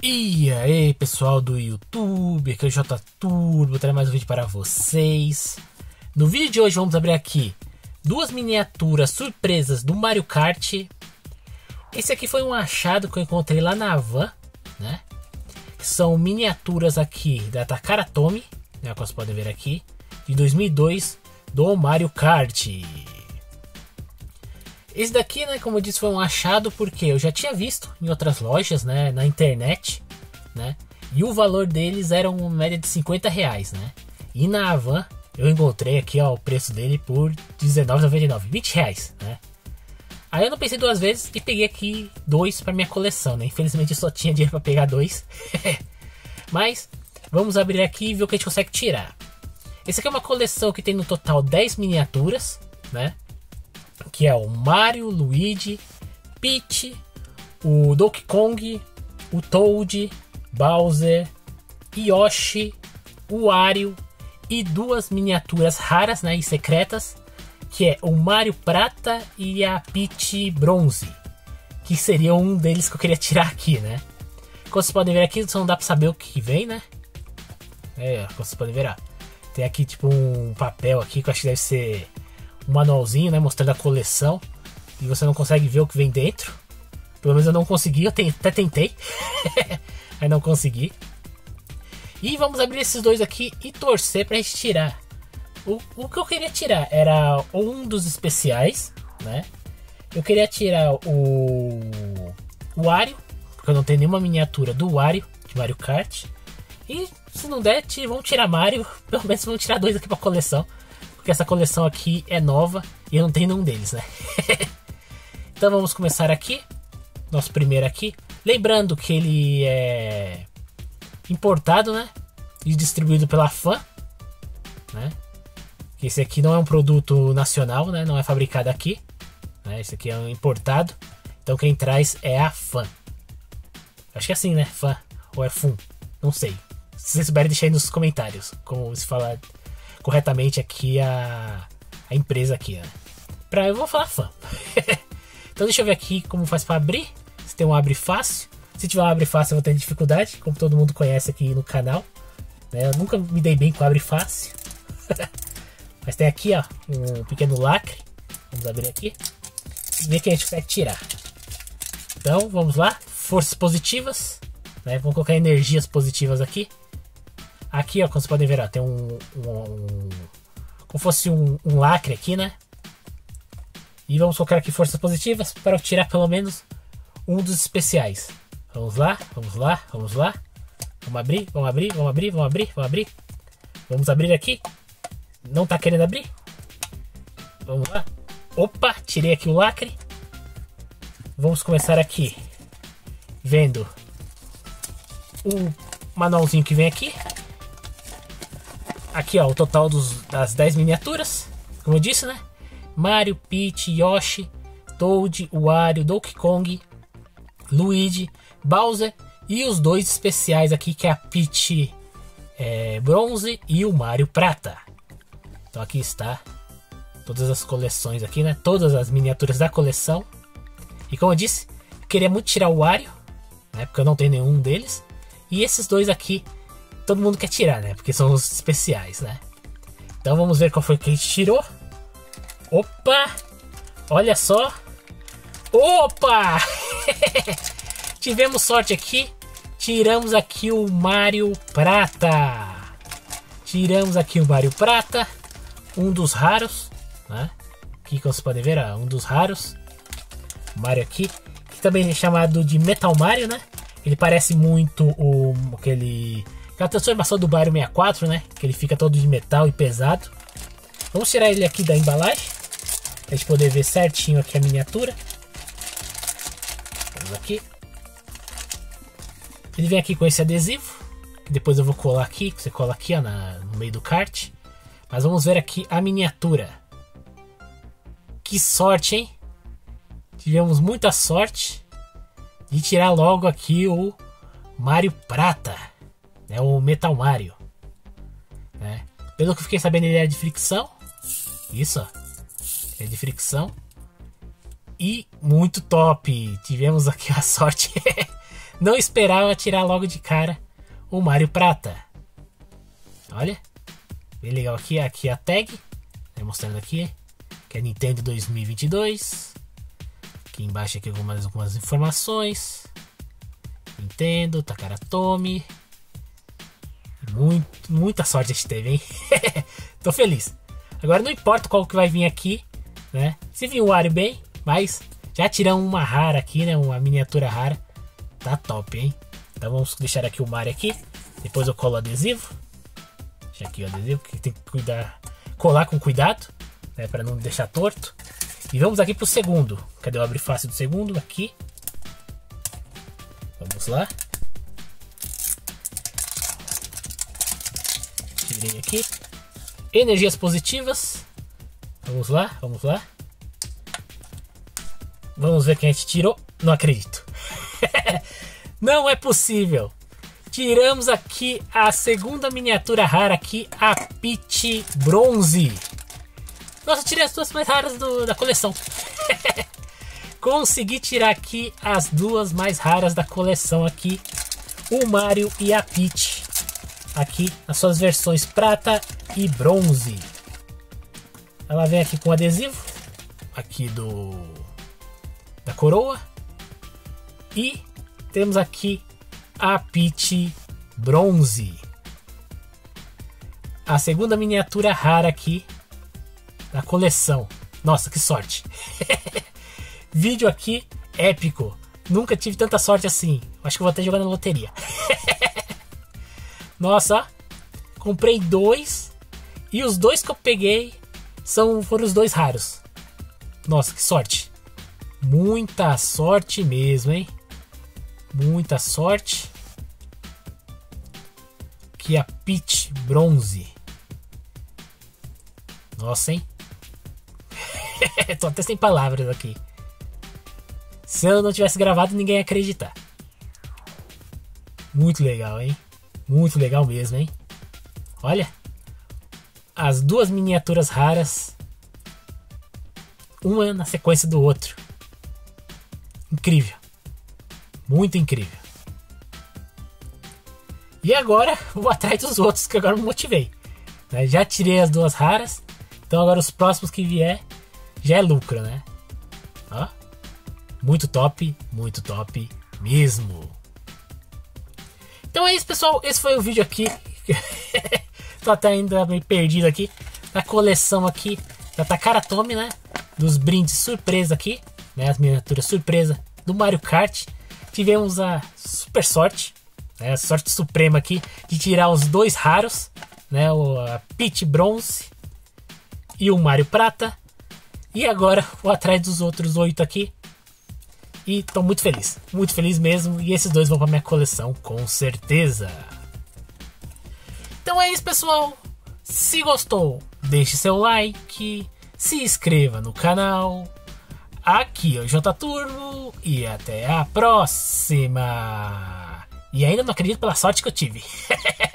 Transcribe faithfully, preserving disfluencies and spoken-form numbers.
E aí pessoal do YouTube, aqui é o J Turbo, vou trazer mais um vídeo para vocês. No vídeo de hoje vamos abrir aqui duas miniaturas surpresas do Mario Kart. Esse aqui foi um achado que eu encontrei lá na Havan, né? São miniaturas aqui da Takara Tomy, né, como vocês podem ver aqui, de dois mil e dois do Mario Kart. Esse daqui, né, como eu disse, foi um achado porque eu já tinha visto em outras lojas, né, na internet, né, e o valor deles era uma média de cinquenta reais, né, e na Havan eu encontrei aqui, ó, o preço dele por dezenove reais e noventa e nove centavos, vinte reais, né. Aí eu não pensei duas vezes e peguei aqui dois para minha coleção, né, infelizmente eu só tinha dinheiro para pegar dois, mas vamos abrir aqui e ver o que a gente consegue tirar. Esse aqui é uma coleção que tem no total dez miniaturas, né, que é o Mario, Luigi, Peach, o Donkey Kong, o Toad, Bowser, Yoshi, o Wario e duas miniaturas raras, né, e secretas, que é o Mario Prata e a Peach Bronze, que seria um deles que eu queria tirar aqui, né. Como vocês podem ver aqui, só não dá pra saber o que vem, né. É, como vocês podem ver, ó, tem aqui tipo um papel aqui que eu acho que deve ser um manualzinho, né, mostrando a coleção, e você não consegue ver o que vem dentro. Pelo menos eu não consegui, eu te, até tentei, aí não consegui. E vamos abrir esses dois aqui e torcer pra gente tirar. O, o que eu queria tirar era um dos especiais, né? Eu queria tirar o, o Wario, porque eu não tenho nenhuma miniatura do Wario, de Mario Kart. E se não der, vamos tirar Mario, pelo menos vamos tirar dois aqui pra coleção. Porque essa coleção aqui é nova e eu não tenho nenhum deles, né? Então vamos começar aqui. Nosso primeiro aqui. Lembrando que ele é importado, né? E distribuído pela Fan, né? Esse aqui não é um produto nacional, né? Não é fabricado aqui, né? Esse aqui é um importado. Então quem traz é a Fan. Acho que é assim, né? Fan. Ou é Fun. Não sei. Se vocês souberem, deixa aí nos comentários como se fala corretamente aqui a, a empresa aqui, né? Pra, eu vou falar Fan. Então deixa eu ver aqui como faz para abrir. Se tem um abre fácil. Se tiver um abre fácil eu vou ter dificuldade, como todo mundo conhece aqui no canal, né? Eu nunca me dei bem com abre fácil. Mas tem aqui, ó, um pequeno lacre. Vamos abrir aqui e ver que a gente consegue tirar. Então vamos lá, forças positivas, né? Vamos colocar energias positivas aqui. Aqui, ó, como vocês podem ver, ó, tem um, um, um como fosse um, um lacre aqui, né? E vamos colocar aqui forças positivas para tirar pelo menos um dos especiais. Vamos lá, vamos lá, vamos lá. Vamos abrir, vamos abrir, vamos abrir, vamos abrir, vamos abrir. Vamos abrir aqui. Não tá querendo abrir? Vamos lá. Opa, tirei aqui o lacre. Vamos começar aqui vendo o manualzinho que vem aqui. Aqui, ó, o total dos, das dez miniaturas, como eu disse, né? Mario, Peach, Yoshi, Toad, Wario, Donkey Kong, Luigi, Bowser e os dois especiais aqui, que é a Peach é, Bronze e o Mario Prata. Então aqui está todas as coleções aqui, né? Todas as miniaturas da coleção. E como eu disse, eu queria muito tirar o Wario, né? Porque eu não tenho nenhum deles. E esses dois aqui todo mundo quer tirar, né? Porque são os especiais, né? Então vamos ver qual foi que a gente tirou. Opa! Olha só! Opa! Tivemos sorte aqui. Tiramos aqui o Mario Prata. Tiramos aqui o Mario Prata. Um dos raros, né? Aqui como vocês podem ver, ó, um dos raros. O Mario aqui. Que também é chamado de Metal Mario, né? Ele parece muito o aquele... aquela transformação do Mario sessenta e quatro, né? Que ele fica todo de metal e pesado. Vamos tirar ele aqui da embalagem, pra gente poder ver certinho aqui a miniatura. Vamos aqui. Ele vem aqui com esse adesivo, que depois eu vou colar aqui. Você cola aqui, ó, na, no meio do kart. Mas vamos ver aqui a miniatura. Que sorte, hein? Tivemos muita sorte de tirar logo aqui o Mario Prata, né, o Metal Mario, né? Pelo que eu fiquei sabendo, ele é de fricção. Isso, ó, é de fricção. E muito top. Tivemos aqui a sorte Não esperava tirar logo de cara o Mario Prata. Olha, bem legal aqui, aqui a tag, né, mostrando aqui, que é Nintendo dois mil e vinte e dois. Aqui embaixo aqui algumas, algumas informações. Nintendo, Takara Tomy. Muito, muita sorte a gente teve, hein? Tô feliz. Agora não importa qual que vai vir aqui, né? Se vir o Wario bem, mas já tiramos uma rara aqui, né? Uma miniatura rara. Tá top, hein? Então vamos deixar aqui o Mario aqui. Depois eu colo o adesivo. Deixa aqui o adesivo, que tem que cuidar, colar com cuidado, né? Para não deixar torto. E vamos aqui pro segundo. Cadê o abre fácil do segundo? Aqui. Vamos lá. Tirei aqui. Energias positivas. Vamos lá, vamos lá. Vamos ver quem a gente tirou. Não acredito. Não é possível. Tiramos aqui a segunda miniatura rara aqui, a Peach Bronze. Nossa, eu tirei as duas mais raras do, da coleção. Consegui tirar aqui as duas mais raras da coleção aqui. O Mario e a Peach. Aqui nas suas versões prata e bronze. Ela vem aqui com adesivo. Aqui do... da coroa. E temos aqui a Peach Bronze. A segunda miniatura rara aqui da coleção. Nossa, que sorte. Vídeo aqui épico. Nunca tive tanta sorte assim. Acho que vou até jogar na loteria. Nossa, comprei dois. E os dois que eu peguei são, foram os dois raros. Nossa, que sorte. Muita sorte mesmo, hein? Muita sorte. Aqui a Peach Bronze. Nossa, hein? Tô até sem palavras aqui. Se eu não tivesse gravado, ninguém ia acreditar. Muito legal, hein? Muito legal mesmo, hein? Olha. As duas miniaturas raras. Uma na sequência do outro. Incrível. Muito incrível. E agora vou atrás dos outros, que agora me motivei. Já tirei as duas raras. Então agora os próximos que vier já é lucro, né? Ó. Muito top, muito top mesmo. Então é isso, pessoal. Esse foi o vídeo aqui. Tô até ainda meio perdido aqui. Da coleção aqui da Takara Tomy, né? Dos brindes surpresa aqui, né? As miniaturas surpresa do Mario Kart. Tivemos a super sorte, né? A sorte suprema aqui de tirar os dois raros, né? O a Peach Bronze e o Mario Prata. E agora vou atrás dos outros oito aqui. E tô muito feliz, muito feliz mesmo. E esses dois vão pra minha coleção, com certeza. Então é isso, pessoal. Se gostou, deixe seu like, se inscreva no canal. Aqui é o J Turbo e até a próxima. E ainda não acredito pela sorte que eu tive.